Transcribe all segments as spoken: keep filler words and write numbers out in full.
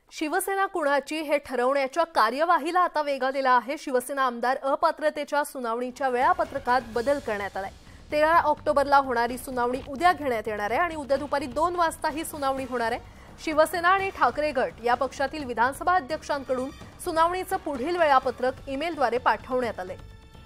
शिवसेना कुणाची हे ठरवण्याच्या कार्यवाहीला आता वेग आलेला आहे। शिवसेना आमदार अपात्रतेच्या सुनावणीच्या वेळापत्रकात बदल करण्यात आलाय। तेरा ऑक्टोबरला होणारी सुनावणी उद्या घेण्यात येणार आहे आणि उद्या दुपारी दोन वाजता ही सुनावणी होणार आहे। शिवसेना आणि ठाकरे गट या पक्षातील विधानसभा अध्यक्षांकडून सुनावणीचं पुढील वेळापत्रक ईमेलद्वारे पाठवण्यात आले।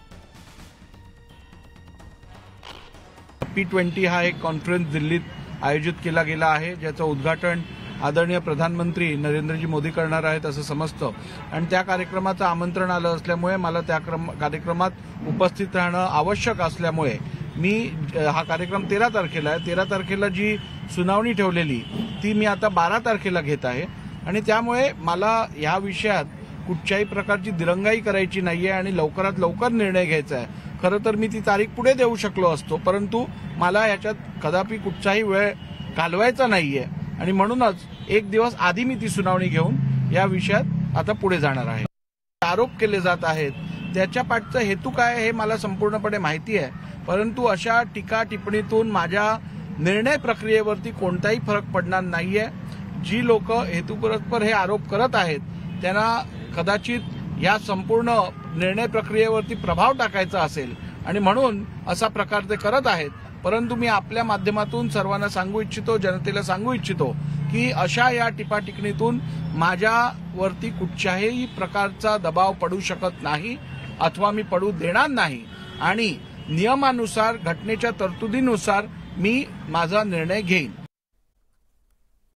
पी ट्वेंटी हा एक कॉन्फरन्स दिल्लीत आयोजित केला गेला आहे, ज्याचं उद्घाटन आदरणीय प्रधानमंत्री नरेंद्रजी मोदी करणार आहेत असं समजतं आणि त्या कार्यक्रमाचं आमंत्रण आलं असल्यामुळे मला त्या कार्यक्रमात उपस्थित राहणं आवश्यक असल्यामुळे मी हा कार्यक्रम तेरा तारखेला आहे तेरा तारखेला जी सुनावणी ठेवलेली ती मी आता बारा तारखेला घेत आहे आणि त्यामुळे मला या विषयात कुठच्याही प्रकारची दिरंगाई करायची नाहीये आणि लवकरात लवकर निर्णय घ्यायचा आहे। खरं तर मी ती तारीख पुढे देऊ शकलो असतो, परंतु मला याच्यात कदापि कुठचाही वेळ घालवायचा नाहीये आणि म्हणूनच एक दिवस आधी मी ती सुनावणी घेऊन या विषयात आता पुढे जाणार आहे। आरोप केले जात आहेत त्याच्या पाठचा हेतू काय हे मला संपूर्णपणे माहिती आहे, परंतु अशा टीका टिप्पणीतून माझ्या निर्णय प्रक्रियेवरती कोणताही फरक पडणार नाहीये। जी लोक हेतुपुरस्पर हे आरोप करत आहेत त्यांना कदाचित या संपूर्ण निर्णय प्रक्रियेवरती प्रभाव टाकायचा असेल आणि म्हणून असा प्रकार ते करत आहेत, परंतु मी आपल्या माध्यमातून सर्वांना सांगू इच्छितो, जनतेला सांगू इच्छितो की अशा या टिपाटिपणीतून माझ्यावरती कुठच्याही प्रकारचा दबाव पडू शकत नाही अथवा मी पडू देणार नाही आणि नियमानुसार घटनेच्या तरतुदीनुसार मी माझा निर्णय घेईन।